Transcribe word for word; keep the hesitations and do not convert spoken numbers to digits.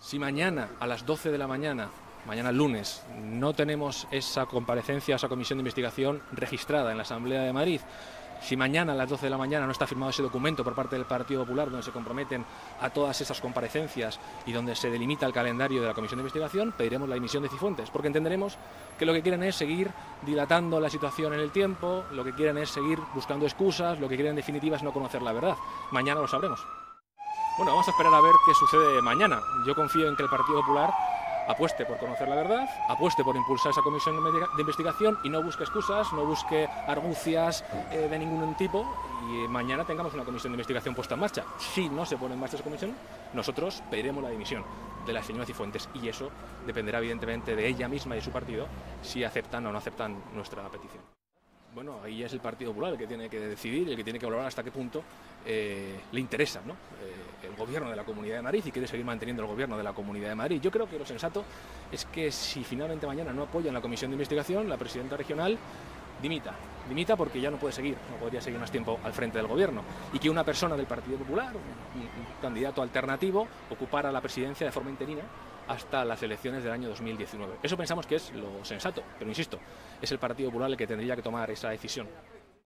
Si mañana a las doce de la mañana, mañana lunes, no tenemos esa comparecencia, esa comisión de investigación registrada en la Asamblea de Madrid, si mañana a las doce de la mañana no está firmado ese documento por parte del Partido Popular donde se comprometen a todas esas comparecencias y donde se delimita el calendario de la comisión de investigación, pediremos la dimisión de Cifuentes, porque entenderemos que lo que quieren es seguir dilatando la situación en el tiempo, lo que quieren es seguir buscando excusas, lo que quieren en definitiva es no conocer la verdad. Mañana lo sabremos. Bueno, vamos a esperar a ver qué sucede mañana. Yo confío en que el Partido Popular apueste por conocer la verdad, apueste por impulsar esa comisión de investigación y no busque excusas, no busque argucias eh, de ningún tipo, y mañana tengamos una comisión de investigación puesta en marcha. Si no se pone en marcha esa comisión, nosotros pediremos la dimisión de la señora Cifuentes, y eso dependerá evidentemente de ella misma y de su partido si aceptan o no aceptan nuestra petición. Bueno, ahí es el Partido Popular el que tiene que decidir, el que tiene que valorar hasta qué punto eh, le interesa, ¿no? eh, el gobierno de la Comunidad de Madrid y quiere seguir manteniendo el gobierno de la Comunidad de Madrid. Yo creo que lo sensato es que si finalmente mañana no apoyan la comisión de investigación, la presidenta regional dimita, dimita porque ya no puede seguir, no podría seguir más tiempo al frente del gobierno, y que una persona del Partido Popular, un, un candidato alternativo, ocupara la presidencia de forma interina hasta las elecciones del año dos mil diecinueve. Eso pensamos que es lo sensato, pero insisto, es el Partido Popular el que tendría que tomar esa decisión.